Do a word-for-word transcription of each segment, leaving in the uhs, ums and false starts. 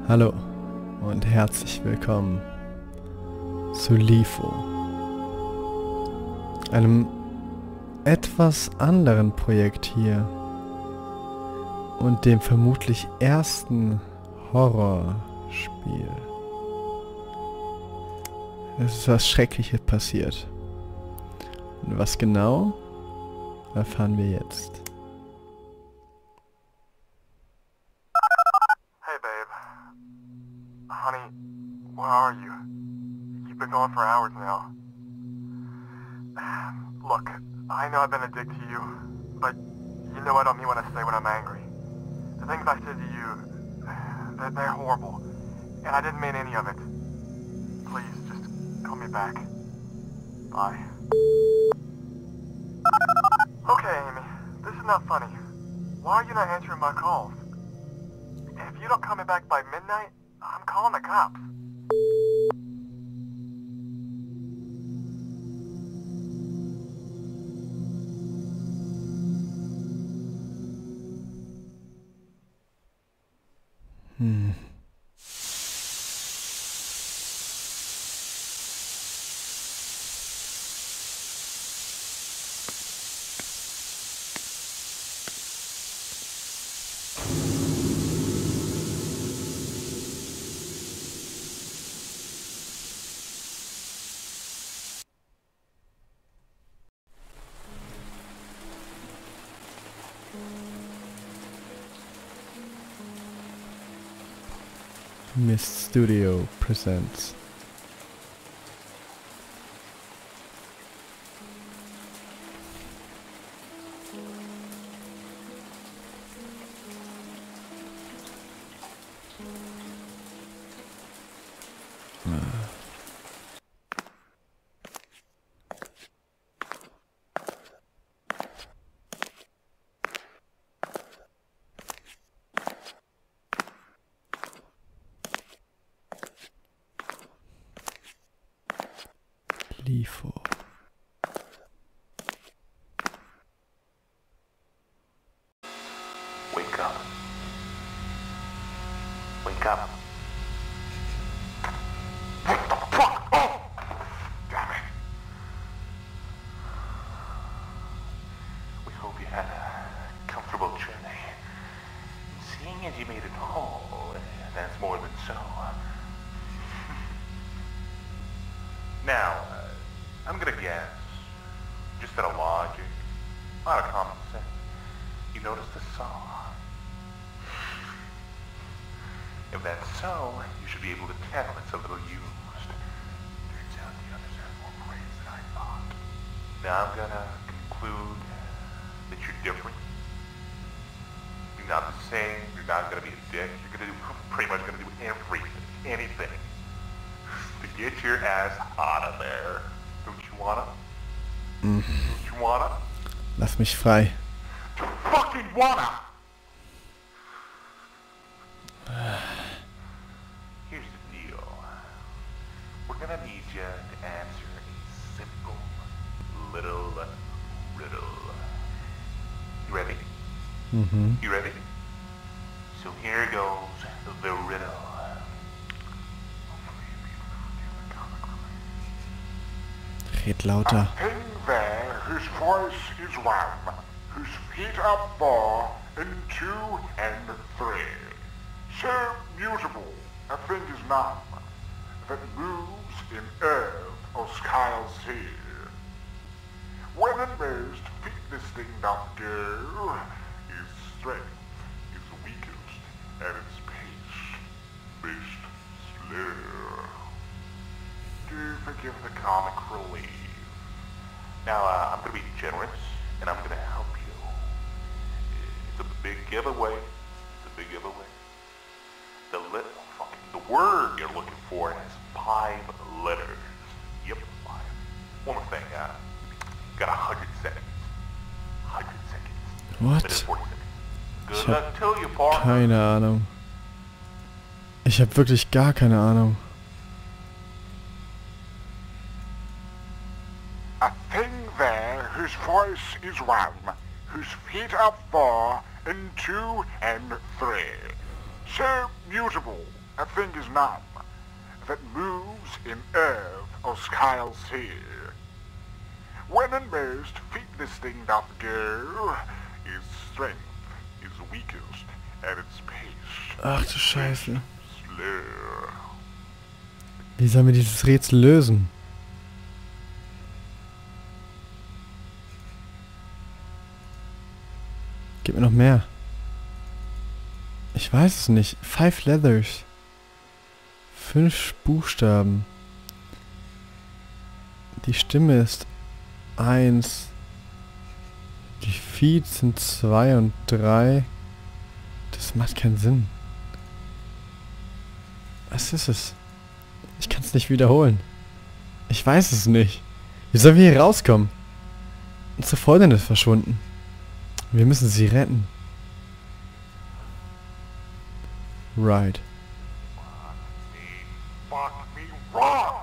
Hallo und herzlich willkommen zu LIFO, einem etwas anderen Projekt hier und dem vermutlich ersten Horrorspiel. Es ist was Schreckliches passiert. Und was genau, erfahren wir jetzt. Hey, babe. Honey, where are you? You've been gone for hours now. Look, I know I've been a dick to you, but you know I don't mean what I say when I'm angry. The things I said to you, they're, they're horrible, and I didn't mean any of it. Please, just call me back. Bye. Okay, Amy, this is not funny. Why are you not answering my calls? If you don't call me back by midnight, I'm calling the cops. Hm. Mist Studio presents. LIFO. Wake up. Wake up. What the fuck? Oh! Damn it. We hope you had a comfortable journey. Seeing as you made it home, that's more than so. Now, uh, I'm gonna guess, just out of logic, out of common sense, you noticed the saw. If that's so, you should be able to tell it's a little used. Turns out the others have more praise than I thought. Now I'm gonna conclude that you're different. You're not the same, you're not gonna be a dick, you're gonna do, pretty much gonna do everything, anything, to get your ass out of there. Don't you wanna? Mm. Don't you wanna? Lass mich frei. You fucking wanna! Here's the deal. We're gonna need you to answer a simple little riddle. You ready? Mhm. You ready? So here goes the riddle. Red lauter. A thing there whose voice is one, whose feet are four, and two and three. So mutable a thing is none, that moves in earth or sky or sea. When at most feet this thing doth go, his strength is weakest, and its pace most slow. Do forgive the comic relief. Now, uh, I'm gonna be generous, and I'm gonna help you. It's a big giveaway. It's a big giveaway. The lit, fucking, the word you're looking for has five letters. Yep, five. One more thing, uh, got a hundred seconds. Hundred seconds. What? Minute forty seconds. Good Ich hab luck to you, partner. keine Ahnung. Ich habe wirklich gar keine Ahnung. A thing there whose voice is one, whose feet are four, and two and three. So mutable a thing is none that moves in earth or sky's here. When and most feet this thing doth go, its strength is weakest at its pace. Ach du Scheiße. Slow. Wie sollen wir dieses Rätsel lösen? Gib mir noch mehr. Ich weiß es nicht. Five Leathers. Fünf Buchstaben. Die Stimme ist eins. Die Feet sind zwei und drei. Das macht keinen Sinn. Was ist es? Ich kann es nicht wiederholen. Ich weiß es nicht. Wie sollen wir hier rauskommen? Unsere Freundin ist verschwunden. Wir müssen sie retten. Right. Fuck me wrong.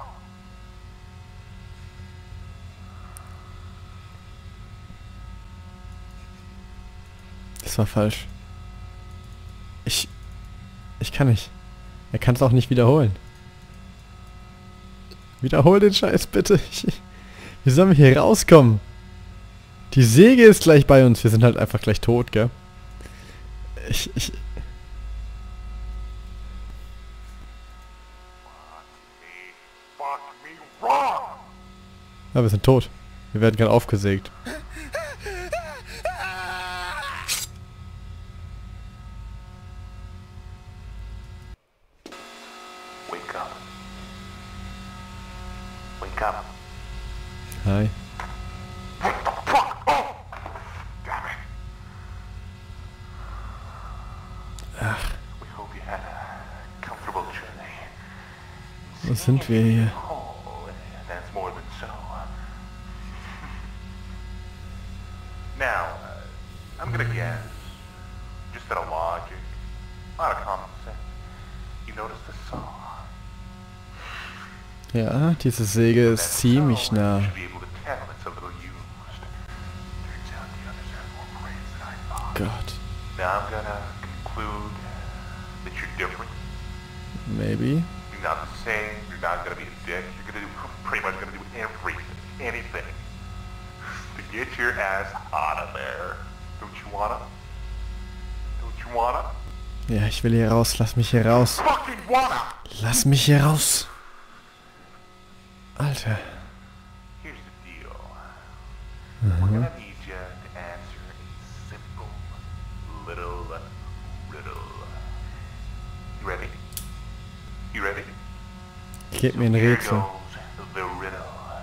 Das war falsch. Ich... Ich kann nicht. Er kann es auch nicht wiederholen. Wiederhol den Scheiß bitte. Ich, wie sollen wir hier rauskommen? Die Säge ist gleich bei uns. Wir sind halt einfach gleich tot, gell? Ich... ich Fuck me wrong. ja, wir sind tot. Wir werden gerade aufgesägt. Wake up. Wake up. Hi. What the fuck? Oh! Damn it. We hope you had a comfortable journey. Wo sind wir hier? Oh, that's more than so. Now, uh, I'm gonna guess, just out of logic, out of common sense, you noticed the saw. Ja, diese Säge That ist ziemlich saw, nah. you should be able to tell it's a little used. Turns out the others have more brains than I thought. Gott. Now I'm gonna conclude that you're different. Maybe. You're not the same. You're not gonna be a dick. You're gonna do pretty much gonna do everything, anything, to get your ass out of there. Don't you wanna? Don't you wanna? Ja, ich will hier raus. Lass mich hier raus. Fucking wanna. Lass mich hier raus. Alter. Here's the deal. We're gonna need you to answer a simple little riddle. You ready? You ready? Gib mir ein Here Rätsel. goes the riddle.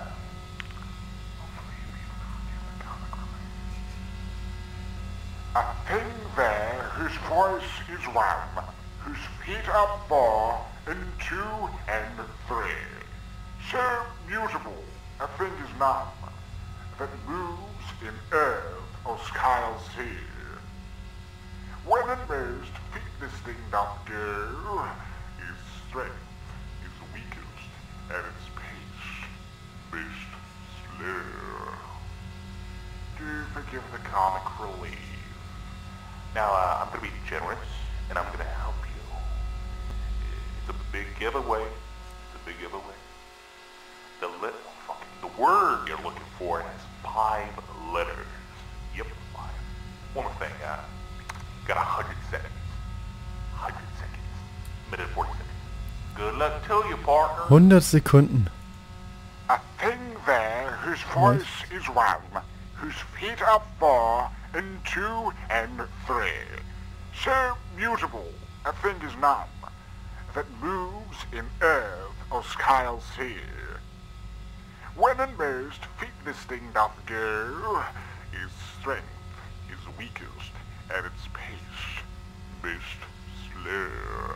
A thing there whose voice is one, whose feet are four, and two and three. So mutable, a thing is none, that moves in earth or sky's here. When and most feet this thing doth go, its strength is weakest at its pace, most slow. Do forgive the comic relief. Now, uh, I'm gonna be generous, and I'm gonna help you. It's a big giveaway. It's a big giveaway. The lit, fucking, the word you're looking for has five letters. Yep, five. One more thing, uh, got a hundred seconds. Hundred seconds. Minute forty seconds. Good luck to you, partner. hundert Sekunden. A thing there whose voice is one, whose feet are four, and two and three. So mutable, a thing is none, that moves in earth or sky's here. When and most feet this thing doth go, its strength is weakest at its pace, most slow.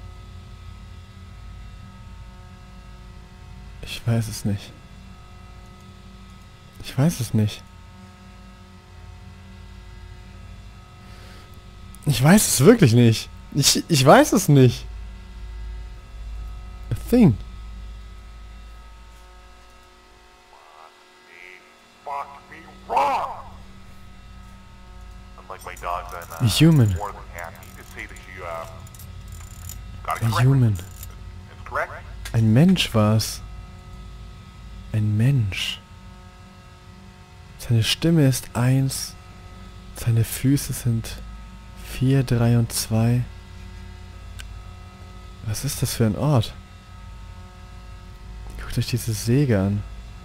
Ich weiß es nicht. Ich weiß es nicht. Ich weiß es wirklich nicht. Ich, ich weiß es nicht. A thing. Fuck me wrong. Unlike my dogs, I'm A uh, human. more than happy to say that you uh, Got it A correctly. human. It's correct. Ein Mensch war's. Ein Mensch. Seine Stimme ist eins. Seine Füße sind vier, drei und zwei. Was ist das für ein Ort? Guckt euch diese Säge an.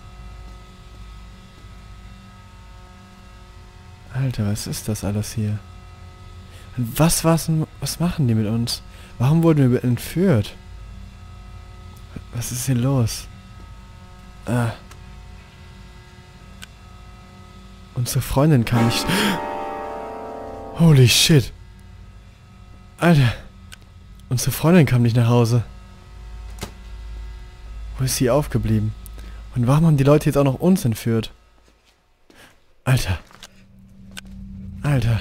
Alter, was ist das alles hier? Und was war's denn, was machen die mit uns? Warum wurden wir entführt? Was ist hier los? Ah. Unsere Freundin kam nicht... Holy shit. Alter. Unsere Freundin kam nicht nach Hause. Wo ist sie aufgeblieben? Und warum haben die Leute jetzt auch noch uns entführt? Alter. Alter.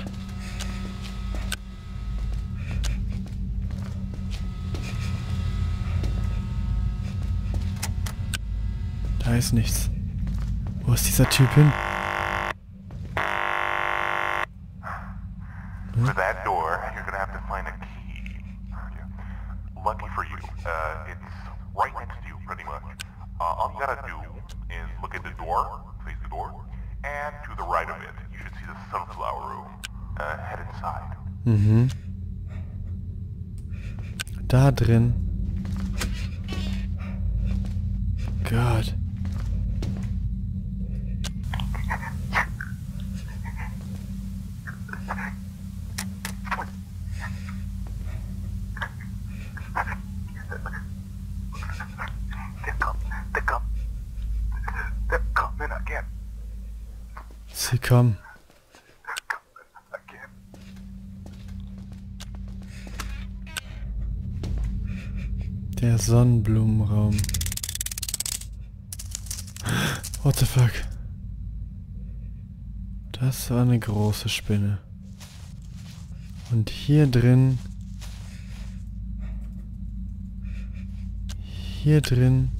Da ist nichts. Wo ist dieser Typ hin? For that door, you're gonna have to find a key. Lucky for you, uh, it's right next to you, pretty much. Uh, all you gotta do is look at the door, face the door, and to the right of it, you should see the sunflower room. Uh, head inside. Mhm. Da drin. Gott. They're coming, they're coming, they're coming again, Sie kommen. again. Der Sonnenblumenraum. What the fuck? Das war eine große Spinne. Und hier drin... Hier drin...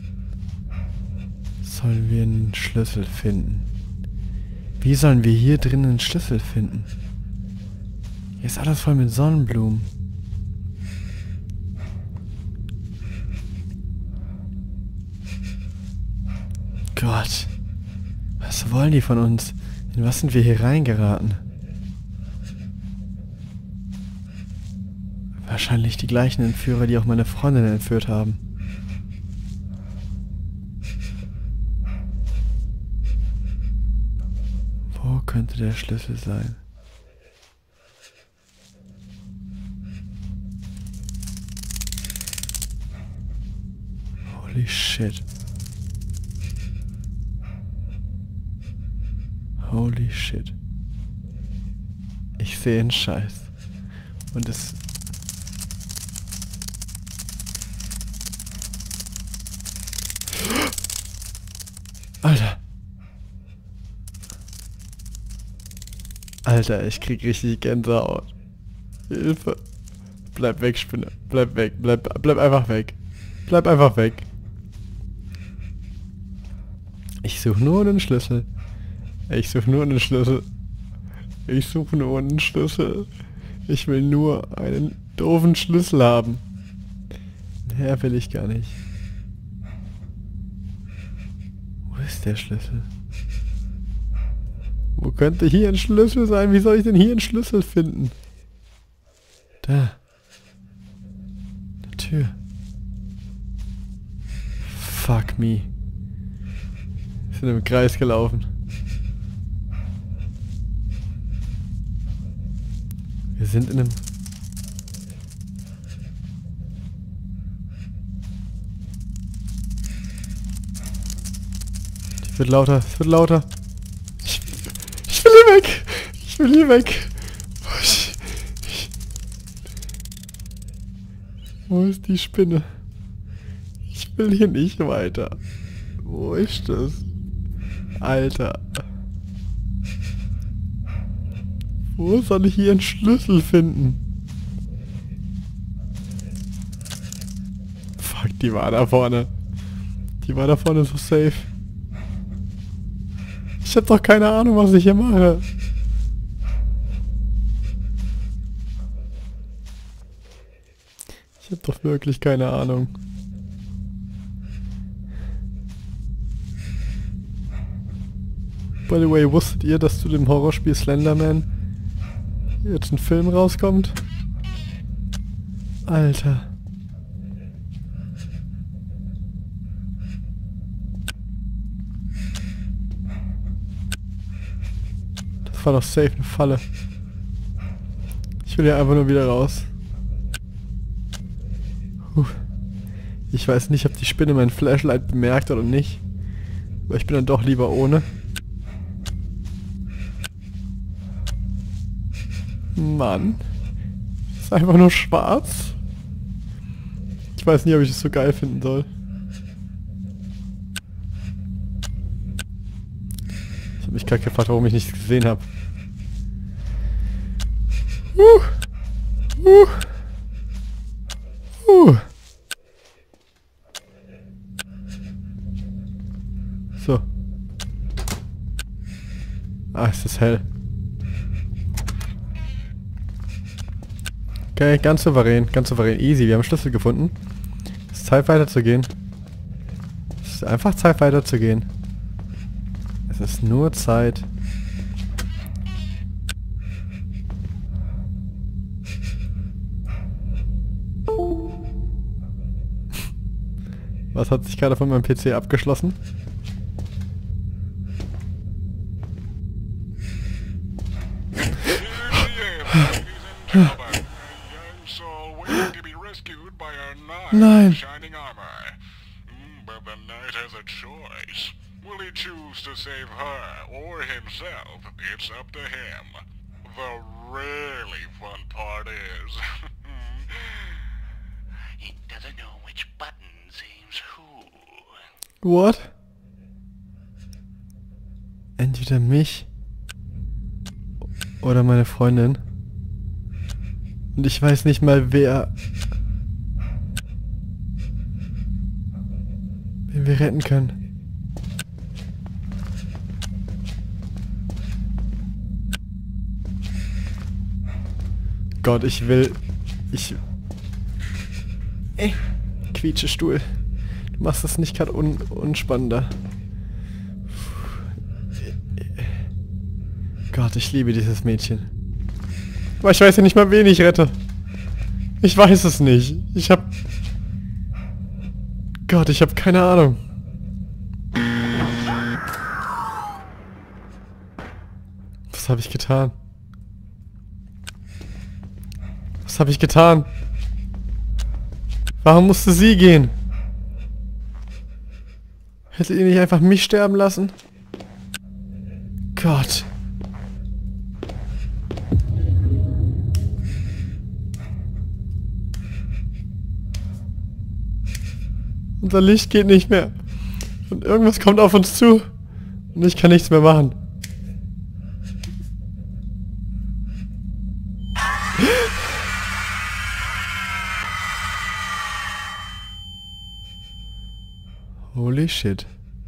sollen wir einen Schlüssel finden. Wie sollen wir hier drin einen Schlüssel finden? Hier ist alles voll mit Sonnenblumen. Gott. Was wollen die von uns? In was sind wir hier reingeraten? Wahrscheinlich die gleichen Entführer, die auch meine Freundin entführt haben. Wo könnte der Schlüssel sein? Holy shit. Holy shit. Ich sehe einen Scheiß. Und es... Alter. Alter, ich krieg richtig Gänsehaut. Hilfe. Bleib weg, Spinne. Bleib weg. Bleib, bleib einfach weg. Bleib einfach weg. Ich suche nur einen Schlüssel. Ich suche nur einen Schlüssel. Ich suche nur einen Schlüssel. Ich will nur einen doofen Schlüssel haben. Mehr will ich gar nicht. Wo ist der Schlüssel? Wo könnte hier ein Schlüssel sein? Wie soll ich denn hier einen Schlüssel finden? Da. Eine Tür. Fuck me. Wir sind im Kreis gelaufen. Wir sind in einem... Es wird lauter, es wird lauter. Ich, ich will hier weg. Ich will hier weg. Ich, ich, wo ist die Spinne? Ich will hier nicht weiter. Wo ist das? Alter. Wo soll ich hier einen Schlüssel finden? Fuck, die war da vorne. Die war da vorne so safe. Ich hab doch keine Ahnung, was ich hier mache. Ich Ich hab doch wirklich keine Ahnung. By the way, wusstet ihr, dass zu dem Horrorspiel Slenderman jetzt ein Film rauskommt? Alter. Das war doch safe eine Falle. Ich will ja einfach nur wieder raus. Puh. Ich weiß nicht, ob die Spinne mein Flashlight bemerkt oder nicht. Aber ich bin dann doch lieber ohne. Mann. Das ist einfach nur schwarz. Ich weiß nicht, ob ich es so geil finden soll. Ich habe mich gerade gefragt, warum ich nichts gesehen habe. Uh. Uh. Uh. So. Ah, es ist hell. Okay, ganz souverän, ganz souverän. Easy, wir haben Schlüssel gefunden. Es ist Zeit weiterzugehen. Es ist einfach Zeit weiterzugehen. Es ist nur Zeit. Was hat sich gerade von meinem P C abgeschlossen? Nein. Shining armor. Mm, but the knight has a choice. Will he choose to save her or himself? It's up to him. The really fun part is... he doesn't know which button saves who. What? Entweder mich oder meine Freundin. Und ich weiß nicht mal, wer... wen wir retten können. Gott, ich will... Ich... Ey, Quietschestuhl. Du machst das nicht gerade un unspannender. Gott, ich liebe dieses Mädchen. Aber ich weiß ja nicht mal, wen ich rette. Ich weiß es nicht. Ich hab... Gott, ich habe keine Ahnung. Was habe ich getan? Was habe ich getan? Warum musste sie gehen? Hätte ihr nicht einfach mich sterben lassen? Gott. Unser Licht geht nicht mehr. Und irgendwas kommt auf uns zu. Und ich kann nichts mehr machen. Holy shit.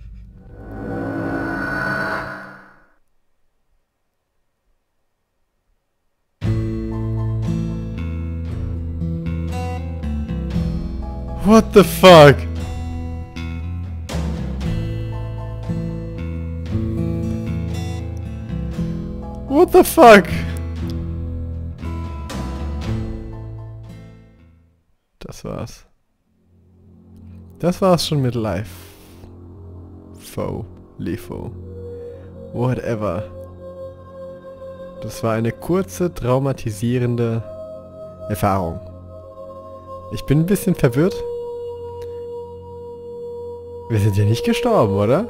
What the fuck? What the fuck? Das war's. Das war's schon mit Life. Fo. Lefo. Whatever. Das war eine kurze, traumatisierende Erfahrung. Ich bin ein bisschen verwirrt. Wir sind ja nicht gestorben, oder?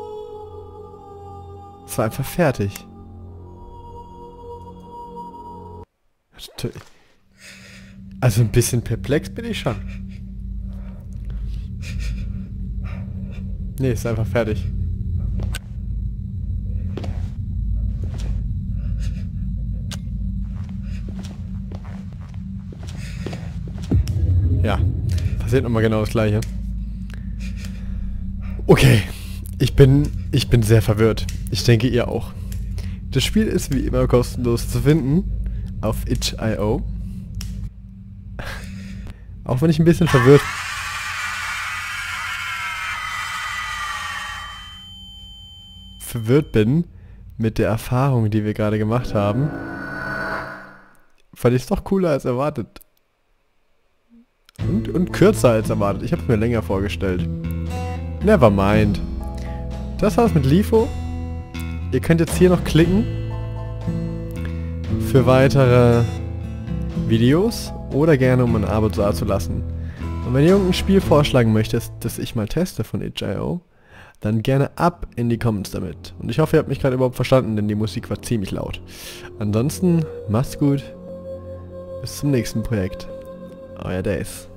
Es war einfach fertig. Also ein bisschen perplex bin ich schon. Nee, ist einfach fertig. Ja, passiert nochmal genau das gleiche. Okay, ich bin, ich bin sehr verwirrt. Ich denke, ihr auch. Das Spiel ist wie immer kostenlos zu finden auf itch punkt i o. Auch wenn ich ein bisschen verwirrt... verwirrt bin mit der Erfahrung, die wir gerade gemacht haben, fand ich es doch cooler als erwartet. Und, und kürzer als erwartet. Ich habe es mir länger vorgestellt. Never mind. Das war's mit LIFO. Ihr könnt jetzt hier noch klicken für weitere Videos oder gerne um ein Abo da zu lassen. Und wenn ihr irgendein Spiel vorschlagen möchtet, das ich mal teste von itch punkt i o, dann gerne ab in die Comments damit. Und ich hoffe, ihr habt mich gerade überhaupt verstanden, denn die Musik war ziemlich laut. Ansonsten, macht's gut. Bis zum nächsten Projekt. Euer Days.